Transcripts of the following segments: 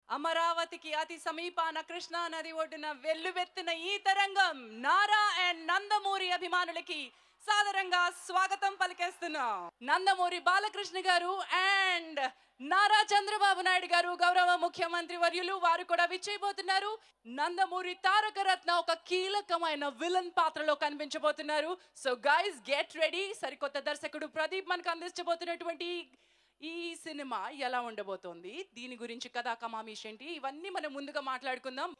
అమరావతికి అతి సమీపాన కృష్ణా నది ఒడ్డున వెల్లువెత్తిన ఈ తరంగం నారా అండ్ నందమూరి అభిమానులకి సాదరంగా స్వాగతం పలికేస్తున్నాం. నందమూరి బాలకృష్ణ గారు అండ్ నారా చంద్రబాబు నాయుడు గారు గౌరవ ముఖ్యమంత్రి వర్యులు వారు కూడా విచ్చేయబోతున్నారు. నందమూరి తారక రత్న ఒక కీలకమైన విలన్ పాత్రలో కనిపించబోతున్నారు. So guys get ready. సరికొత్త దర్శకుడు ప్రదీప్ మనకు అందించబోతున్నటువంటి ఈ సినిమా ఎలా ఉండబోతోంది, దీని గురించి కథా కమామీష్ ఏంటి, ఇవన్నీ మనం ముందుగా మాట్లాడుకుందాం.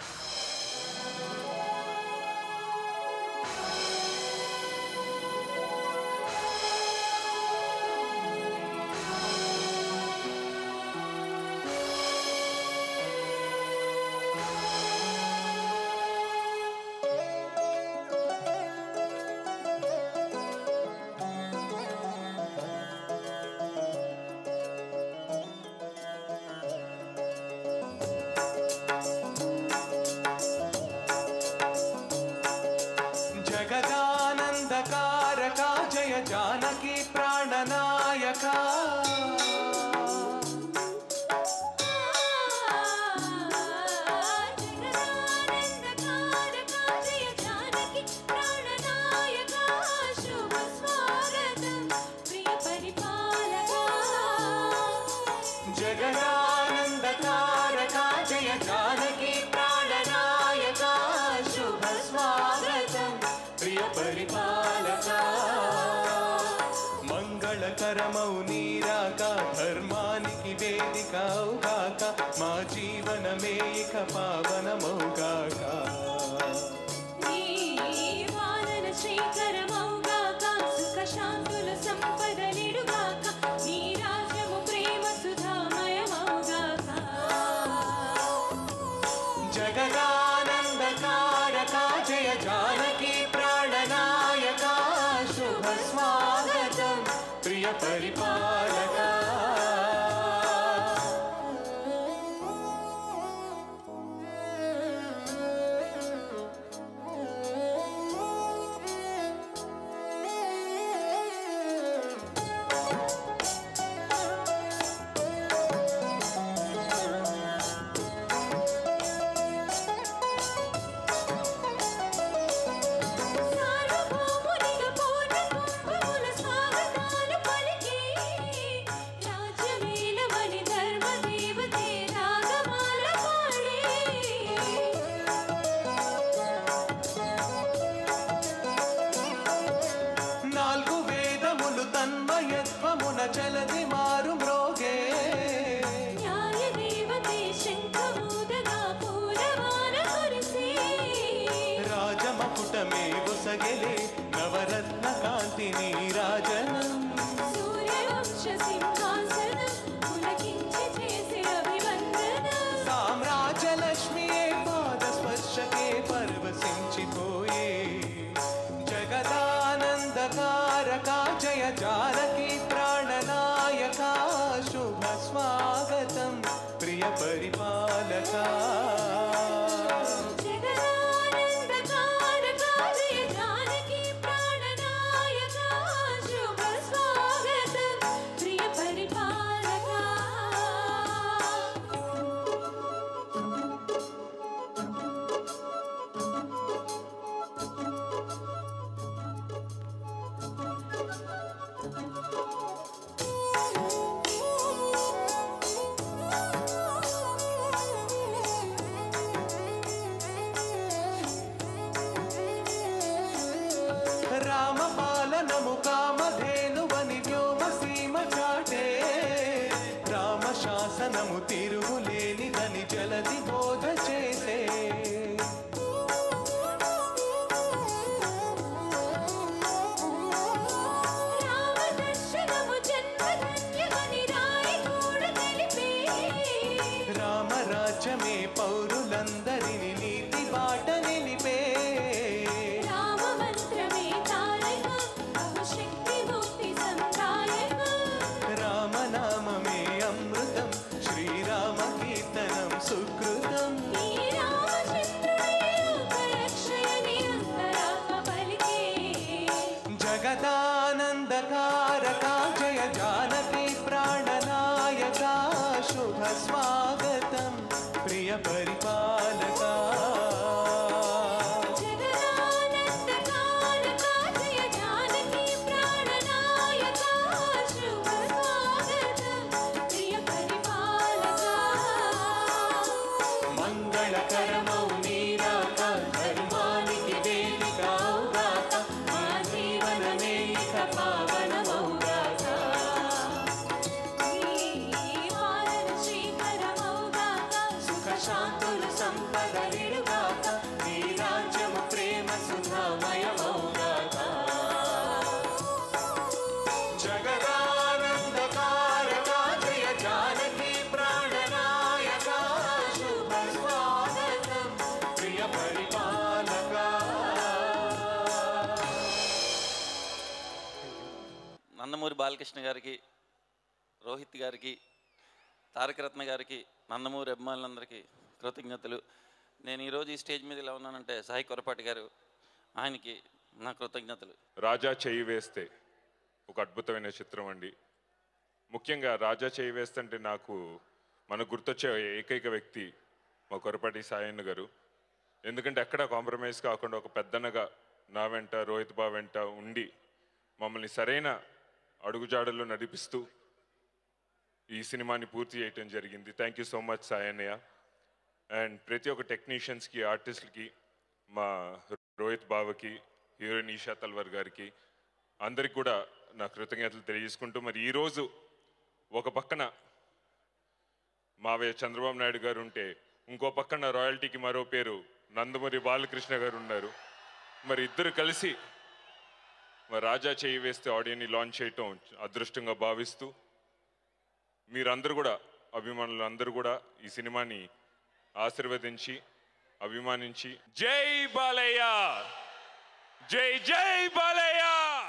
जय जानकी प्राणनायका जगदानंदकारका जय जानकी प्राणनायका शुभ स्वागतम प्रिय परिपालका మంగళకరమౌ నీరాక ధర్మానికి వేదికౌగాక మా జీవనమే ఇక పావనమౌగాక నీ వానన శ్రీకరమౌగాక సుఖ శాంతుల సంపద నిడుగాక నీ రాజ్యము ప్రేమ సుధామయమౌగాక జగదానందకారక జయ జానకి ప్రాణనాయక శుభ స్వాగతం ప్రియ పరిపాలక చలది మారు మ్రోగే న్యాయ దేవతే శంఖమూదగా పూలవాన కురిసి రాజమకుటమే ఒసగెలే నవరత్న కాంతి నీరాజనం సూర్యవంశ సింహాసనం పులకించి చేసే అభివందనం సామ్రాజ్యలక్ష్మియే పాద స్పర్శకే పరవశించిపోయే జగదానందకారక జయ జానకి ప్రాణనాయకా శుభ స్వాగతం ప్రియ పరిపాలకా జగదానందకారకా జయ జానకి ప్రాణనాయకా శుభ స్వాగతం ప్రియ పరిపాలకా నందమూరి బాలకృష్ణ గారికి, రోహిత్ గారికి, తారకరత్న గారికి, నందమూరి అభిమానులందరికీ కృతజ్ఞతలు. నేను ఈరోజు ఈ స్టేజ్ మీద ఇలా ఉన్నానంటే సాయి కొరపాటి గారు, ఆయనకి నా కృతజ్ఞతలు. రాజా చేయి వేస్తే ఒక అద్భుతమైన చిత్రం అండి. ముఖ్యంగా రాజా చేయి వేస్తే అంటే మనకు గుర్తొచ్చే ఏకైక వ్యక్తి మా కొరపాటి సాయన్న గారు. ఎందుకంటే ఎక్కడ కాంప్రమైజ్ కాకుండా ఒక పెద్దనగా నా వెంట, రోహిత్ బాబు వెంట ఉండి మమ్మల్ని సరైన అడుగుజాడల్లో నడిపిస్తూ ఈ సినిమాని పూర్తి చేయటం జరిగింది. థ్యాంక్ యూ సో మచ్ సాయన్నయ్య. అండ్ ప్రతి ఒక్క టెక్నీషియన్స్కి, ఆర్టిస్ట్కి, మా రోహిత్ బాబుకి, హీరోయిన్ ఈషా తల్వార్ గారికి, అందరికి కూడా నా కృతజ్ఞతలు తెలియజేసుకుంటూ, మరి ఈరోజు ఒక పక్కన మావయ్య చంద్రబాబు నాయుడు గారు ఉంటే ఇంకో పక్కన రాయల్టీకి మరో పేరు నందమూరి బాలకృష్ణ గారు ఉన్నారు. మరి ఇద్దరు కలిసి మరి రాజా చేయి వేస్తే ఆడియోని లాంచ్ చేయటం అదృష్టంగా భావిస్తూ, మీరందరూ కూడా, అభిమానులు అందరూ కూడా ఈ సినిమాని ఆశీర్వదించి, అభిమానించి, జై బాలయ్య, జై జై బాలయ్య.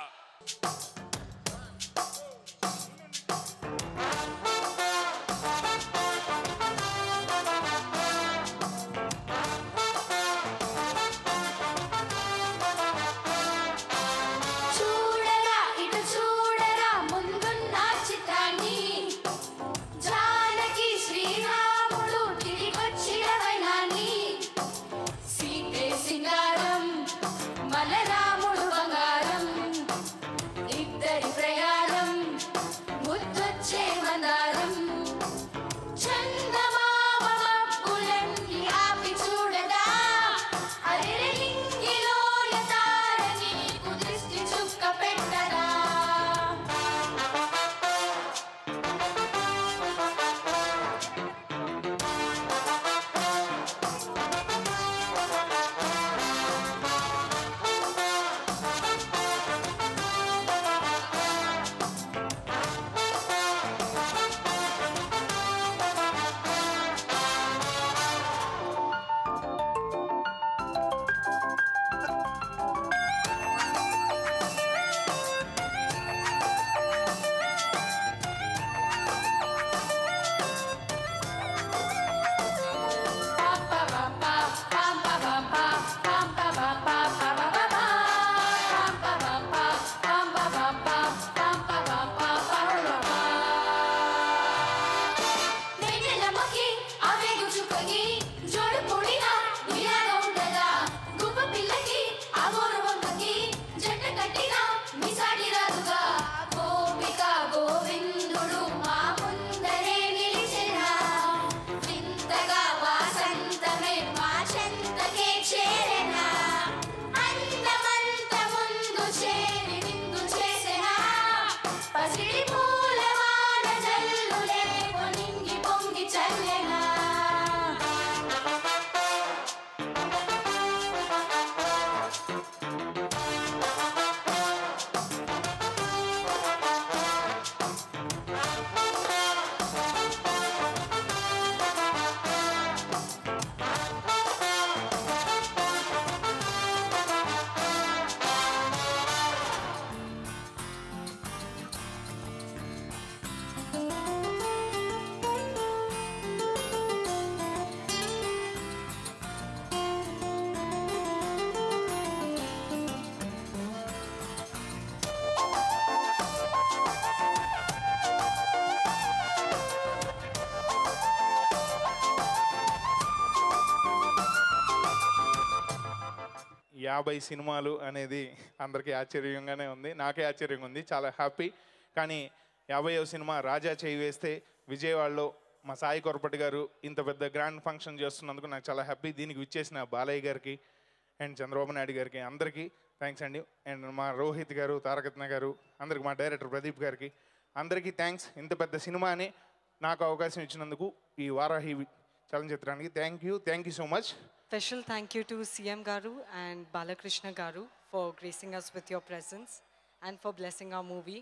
యాభై సినిమాలు అనేది అందరికీ ఆశ్చర్యంగానే ఉంది, నాకే ఆశ్చర్యంగా ఉంది, చాలా హ్యాపీ. కానీ 50వ సినిమా రాజా చేయి వేస్తే విజయవాడలో మా సాయి కొరపటి గారు ఇంత పెద్ద గ్రాండ్ ఫంక్షన్ చేస్తున్నందుకు నాకు చాలా హ్యాపీ. దీనికి విచ్చేసిన బాలయ్య గారికి అండ్ చంద్రబాబు నాయుడు గారికి అందరికీ థ్యాంక్స్ అండి. అండ్ మా రోహిత్ గారు, తారకరత్న గారు, అందరికి, మా డైరెక్టర్ ప్రదీప్ గారికి అందరికీ థ్యాంక్స్. ఇంత పెద్ద సినిమాని నాకు అవకాశం ఇచ్చినందుకు ఈ వారాహి చలనచిత్రానికి thank you so much. Special thank you to CM Garu and Balakrishna Garu for gracing us with your presence and for blessing our movie.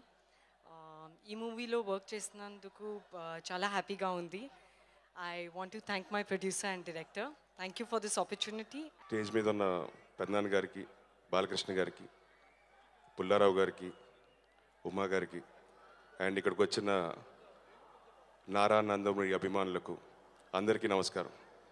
ఈ మూవీలో వర్క్ చేసినందుకు చాలా హ్యాపీగా ఉంది. I want to thank my producer and director. Thank you for this opportunity. Stage మీద ఉన్న పెద్దనాన్న గారికి, బాలకృష్ణ గారికి, పుల్లారావు గారికి, ఉమా గారికి అండ్ ఇక్కడికి వచ్చిన నారా నందమూరి అభిమానులకు అందరికీ నమస్కారం.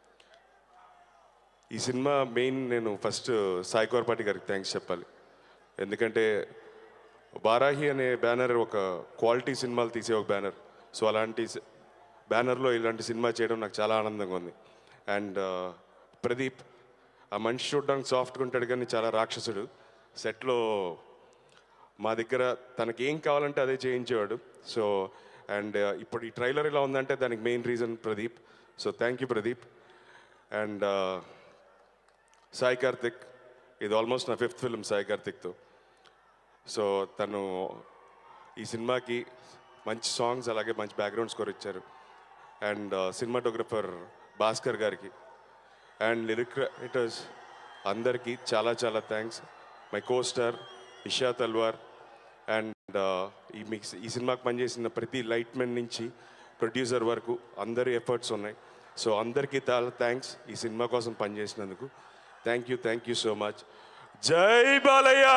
ఈ సినిమా మెయిన్ నేను ఫస్ట్ సాయి కొరపాటి గారికి థ్యాంక్స్ చెప్పాలి. ఎందుకంటే వారాహి అనే బ్యానర్ ఒక క్వాలిటీ సినిమాలు తీసే ఒక బ్యానర్. సో అలాంటి బ్యానర్లో ఇలాంటి సినిమా చేయడం నాకు చాలా ఆనందంగా ఉంది. అండ్ ప్రదీప్ ఆ మనిషి చూడడానికి సాఫ్ట్గా ఉంటాడు కానీ చాలా రాక్షసుడు. సెట్లో మా దగ్గర తనకి ఏం కావాలంటే అదే చేయించేవాడు. సో అండ్ ఇప్పుడు ఈ ట్రైలర్ ఇలా ఉందంటే దానికి main reason Pradeep. So thank you Pradeep. And Sai Karthik, ఇది ఆల్మోస్ట్ నా 5th ఫిల్మ్ సాయి కార్తిక్తో. సో తను ఈ సినిమాకి మంచి సాంగ్స్ అలాగే మంచి బ్యాక్గ్రౌండ్ స్కోర్ ఇచ్చారు. అండ్ సినిమాటోగ్రఫర్ భాస్కర్ గారికి అండ్ లిరిక్ రైటర్స్ అందరికీ చాలా చాలా thanks. My costar Isha Talwar and ఈ సినిమాకి పనిచేసిన ప్రతి లైట్మెన్ నుంచి ప్రొడ్యూసర్ వరకు అందరి ఎఫర్ట్స్ ఉన్నాయి. సో అందరికీ చాలా థ్యాంక్స్ ఈ సినిమా కోసం పనిచేసినందుకు. Thank you so much. జై బాలయ్య.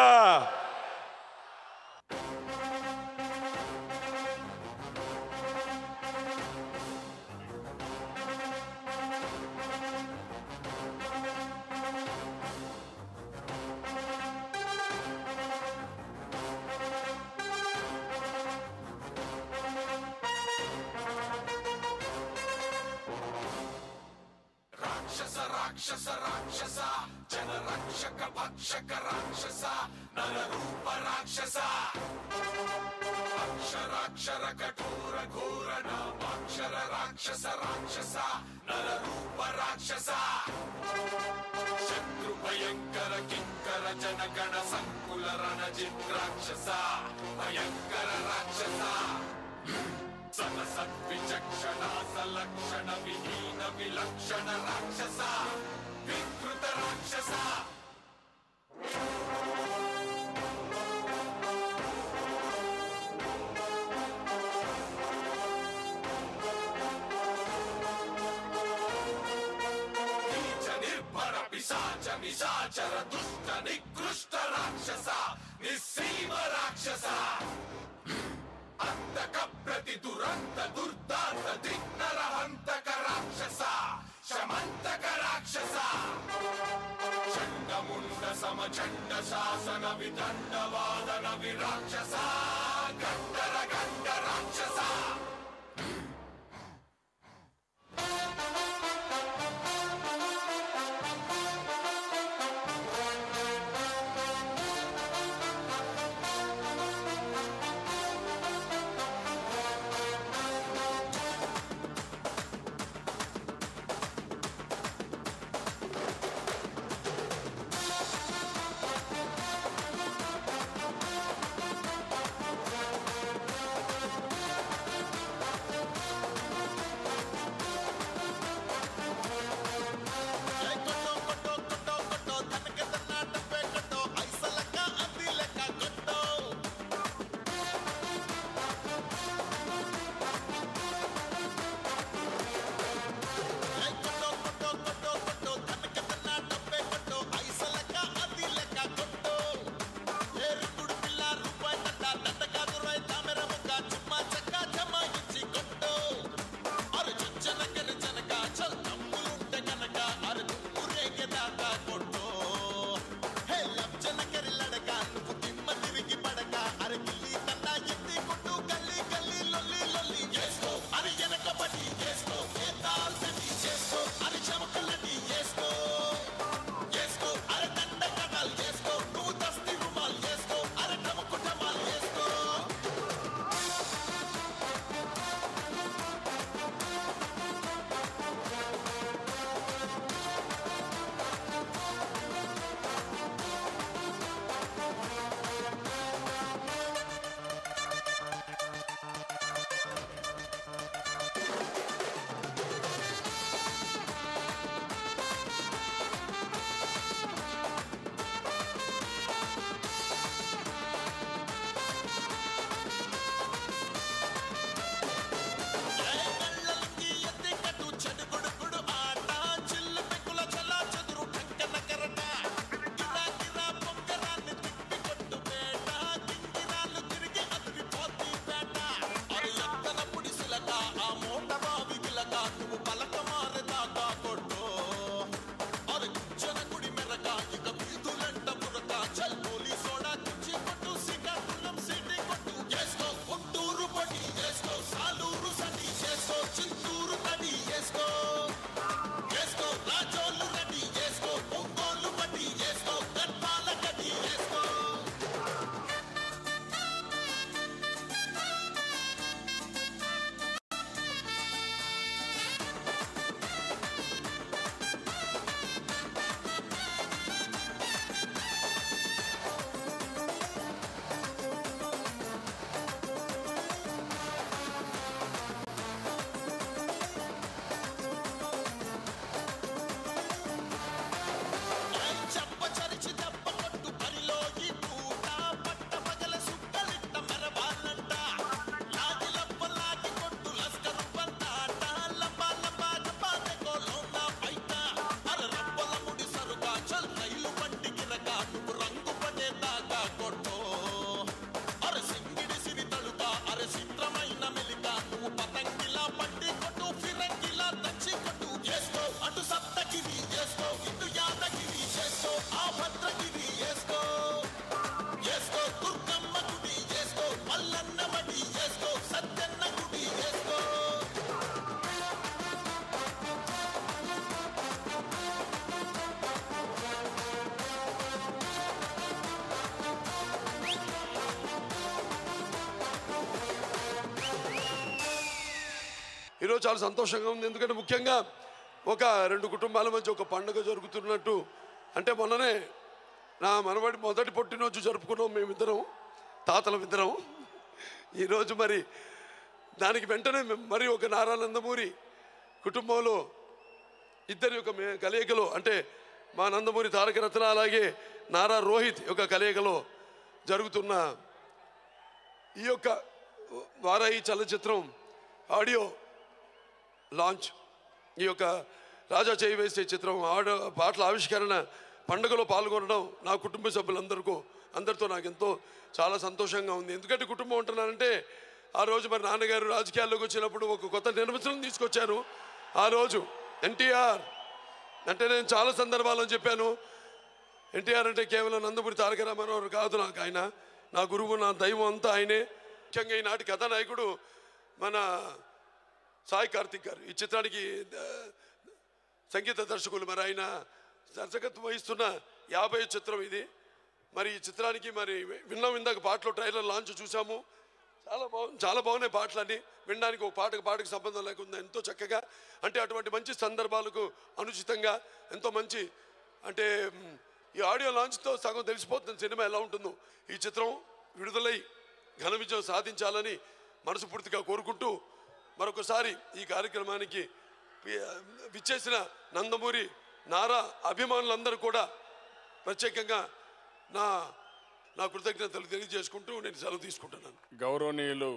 ఈరోజు చాలా సంతోషంగా ఉంది. ఎందుకంటే ముఖ్యంగా ఒక 2 కుటుంబాల మధ్య ఒక పండుగ జరుగుతున్నట్టు. అంటే మొన్ననే నా మనవడి మొదటి పుట్టినరోజు జరుపుకున్నాం మేమిద్దరం, తాతలమిద్దరం. ఈరోజు మరి దానికి వెంటనే మరి ఒక నారా నందమూరి కుటుంబంలో ఇద్దరి యొక్క కలయికలో, అంటే మా నందమూరి తారక రత్న అలాగే నారా రోహిత్ యొక్క కలయికలో జరుగుతున్న ఈ యొక్క వారాహి చలనచిత్రం ఆడియో లాంచ్, ఈ యొక్క రాజా చేయి వేసే చిత్రం పాటల ఆవిష్కరణ పండుగలో పాల్గొనడం నా కుటుంబ అందరితో నాకు ఎంతో చాలా సంతోషంగా ఉంది. ఎందుకంటే కుటుంబం ఉంటున్నానంటే ఆ రోజు మరి నాన్నగారు రాజకీయాల్లోకి వచ్చినప్పుడు ఒక కొత్త నిర్వచనం తీసుకొచ్చారు. ఆ రోజు ఎన్టీఆర్ అంటే నేను చాలా సందర్భాల్లో చెప్పాను, ఎన్టీఆర్ అంటే కేవలం నందమూరి తారక రామారావు కాదు, నాకు ఆయన నా గురువు, నా దైవం అంతా ఆయనే. ముఖ్యంగా ఈనాటి కథానాయకుడు మన సాయి కార్తిక్ గారు. ఈ చిత్రానికి సంగీత దర్శకులు, మరి ఆయన దర్శకత్వం వహిస్తున్న 50వ చిత్రం ఇది. మరి ఈ చిత్రానికి మరి విన్నాం, ఇందాక పాటలు ట్రైలర్ లాంచ్ చూసాము. చాలా బాగున్నాయి పాటలన్నీ. వినడానికి ఒక పాటకు సంబంధం లేకుండా ఎంతో చక్కగా, అంటే అటువంటి మంచి సందర్భాలకు అనుచితంగా ఎంతో మంచి, అంటే ఈ ఆడియో లాంచ్తో సగం తెలిసిపోతుంది సినిమా ఎలా ఉంటుందో. ఈ చిత్రం విడుదలై ఘన విజయం సాధించాలని మనస్ఫూర్తిగా కోరుకుంటూ మరొకసారి ఈ కార్యక్రమానికి విచ్చేసిన నందమూరి నారా అభిమానులందరూ కూడా ప్రత్యేకంగా నా కృతజ్ఞతలు తెలియజేసుకుంటూ నేను సెలవు తీసుకుంటున్నాను. గౌరవనీయులు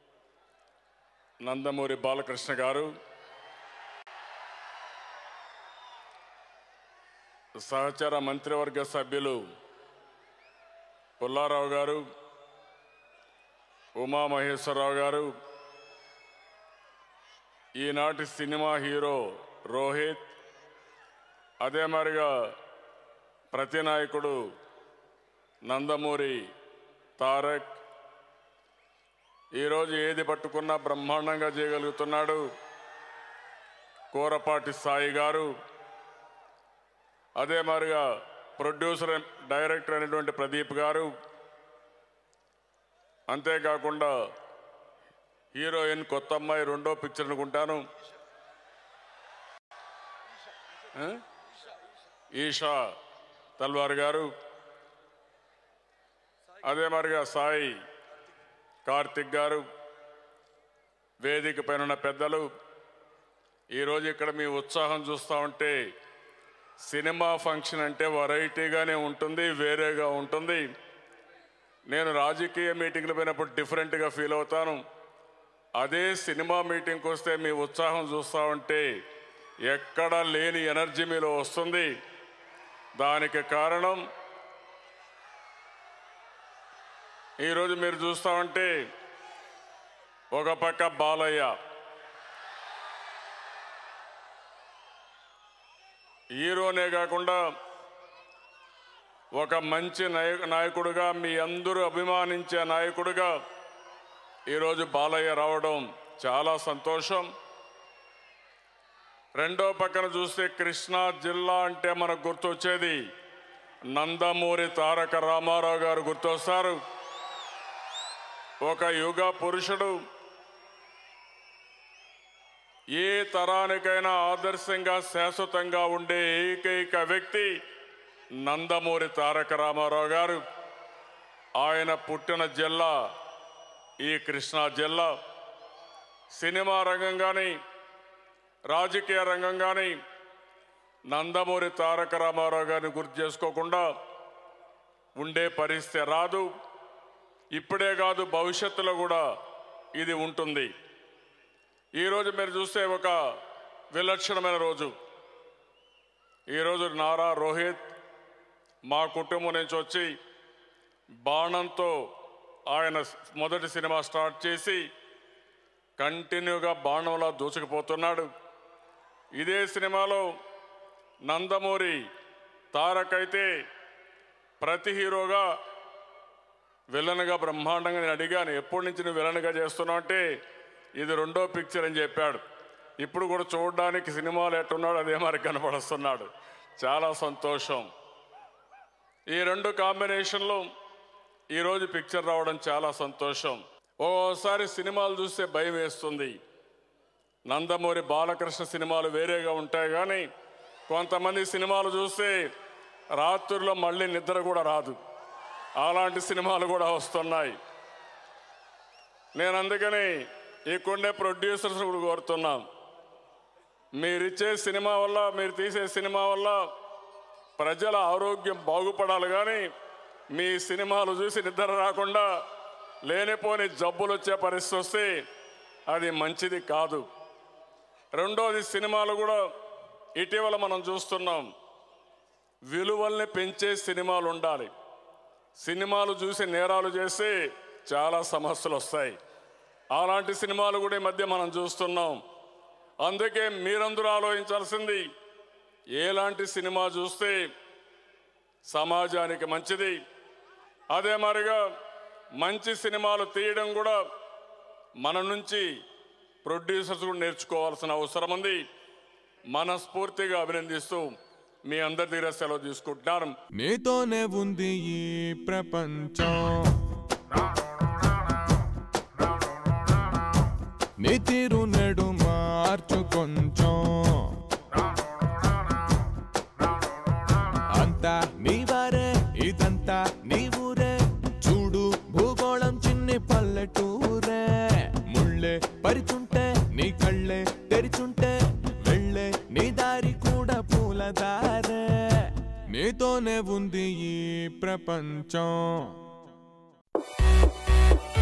నందమూరి బాలకృష్ణ గారు, సహచర మంత్రివర్గ సభ్యులు పుల్లారావు గారు, ఉమామహేశ్వరరావు గారు, ఈనాటి సినిమా హీరో రోహిత్, అదే మరిగా ప్రతినాయకుడు నందమూరి తారక్, ఈరోజు ఏది పట్టుకున్నా బ్రహ్మాండంగా చేయగలుగుతున్నాడు కోరపాటి సాయి గారు, అదే మరిగా ప్రొడ్యూసర్ డైరెక్టర్ అయినటువంటి ప్రదీప్ గారు, అంతేకాకుండా హీరోయిన్ కొత్త అమ్మాయి రెండో పిక్చర్ అనుకుంటాను ఈషా తల్వార్ గారు, అదే మరిగా సాయి కార్తిక్ గారు, వేదిక పైన ఉన్న పెద్దలు, ఈరోజు ఇక్కడ మీ ఉత్సాహం చూస్తూ ఉంటే సినిమా ఫంక్షన్ అంటే వెరైటీగానే ఉంటుంది, వేరేగా ఉంటుంది. నేను రాజకీయ మీటింగ్లు పోయినప్పుడు డిఫరెంట్గా ఫీల్ అవుతాను. అదే సినిమా మీటింగ్కి వస్తే మీ ఉత్సాహం చూస్తూ ఉంటే ఎక్కడ లేని ఎనర్జీ మీలో వస్తుంది. దానికి కారణం ఈరోజు మీరు చూస్తూ ఉంటే ఒక పక్క బాలయ్య, హీరోనే కాకుండా ఒక మంచి నాయకుడిగా, మీ అందరూ అభిమానించే నాయకుడిగా ఈరోజు బాలయ్య రావడం చాలా సంతోషం. రెండో పక్కన చూస్తే కృష్ణా జిల్లా అంటే మనకు గుర్తొచ్చేది నందమూరి తారక రామారావు గారు గుర్తొస్తారు. ఒక యుగ పురుషుడు, ఏ తరానికైనా ఆదర్శంగా శాశ్వతంగా ఉండే ఏకైక వ్యక్తి నందమూరి తారక రామారావు గారు. ఆయన పుట్టిన జిల్లా ఈ కృష్ణా జిల్లా. సినిమా రంగం కానీ రాజకీయ రంగం కానీ నందమూరి తారక రామారావు గారిని గుర్తు చేసుకోకుండా ఉండే పరిస్థితి రాదు. ఇప్పుడే కాదు, భవిష్యత్తులో కూడా ఇది ఉంటుంది. ఈరోజు మీరు చూస్తే ఒక విలక్షణమైన రోజు. ఈరోజు నారా రోహిత్ మా కుటుంబం నుంచి వచ్చి బాణంతో ఆయన మొదటి సినిమా స్టార్ట్ చేసి కంటిన్యూగా బాణంలా దూసుకుపోతున్నాడు. ఇదే సినిమాలో నందమూరి తారక్ అయితే ప్రతి హీరోగా విలన్గా బ్రహ్మాండంగా నేను అడిగాను, ఎప్పటి నుంచి నువ్వు విలన్గా చేస్తున్నావు అంటే ఇది రెండో పిక్చర్ అని చెప్పాడు. ఇప్పుడు కూడా చూడడానికి సినిమాలు ఎట్టున్నాడు అదే మరి కనపడుస్తున్నాడు. చాలా సంతోషం. ఈ రెండు కాంబినేషన్లో ఈరోజు పిక్చర్ రావడం చాలా సంతోషం. ఓసారి సినిమాలు చూస్తే భయం వేస్తుంది. నందమూరి బాలకృష్ణ సినిమాలు వేరేగా ఉంటాయి, కానీ కొంతమంది సినిమాలు చూస్తే రాత్రుల్లో మళ్ళీ నిద్ర కూడా రాదు. అలాంటి సినిమాలు కూడా వస్తున్నాయి. నేను అందుకని ఇక్కడే ప్రొడ్యూసర్స్ కూడా కోరుతున్నాం, మీరిచ్చే సినిమా వల్ల, మీరు తీసే సినిమా వల్ల ప్రజల ఆరోగ్యం బాగుపడాలి, కానీ మీ సినిమాలు చూసి నిద్ర రాకుండా లేనిపోని జబ్బులు వచ్చే పరిస్థితి వస్తే అది మంచిది కాదు. రెండోది, సినిమాలు కూడా ఇటీవల మనం చూస్తున్నాం, విలువల్ని పెంచే సినిమాలు ఉండాలి. సినిమాలు చూసి నేరాలు చేస్తే చాలా సమస్యలు వస్తాయి. అలాంటి సినిమాలు కూడా ఈ మధ్య మనం చూస్తున్నాం. అందుకే మీరందరూ ఆలోచించాల్సింది, ఎలాంటి సినిమా చూస్తే సమాజానికి మంచిది, అదే మరిగా మంచి సినిమాలు తీయడం కూడా మన నుంచి ప్రొడ్యూసర్స్ కూడా నేర్చుకోవాల్సిన అవసరం ఉంది. మనస్ఫూర్తిగా అభినందిస్తూ మీ అందరి దగ్గర సెలవు తీసుకుంటున్నాను. నీతోనే ఉంది ఈ ప్రపంచం, నీ తీరు నడు మార్చు కొంచెం, అంతా నీవారే ఇదంతా నీ ఊరే, చూడు భూగోళం చిన్ని పల్లెటూరే, ముళ్ళే పరిచుంటే నీ కళ్ళే తెరిచుంటే వెళ్ళే నీ దారి కూడా పూలదారే, నీతోనే ఉంది ఈ ప్రపంచం.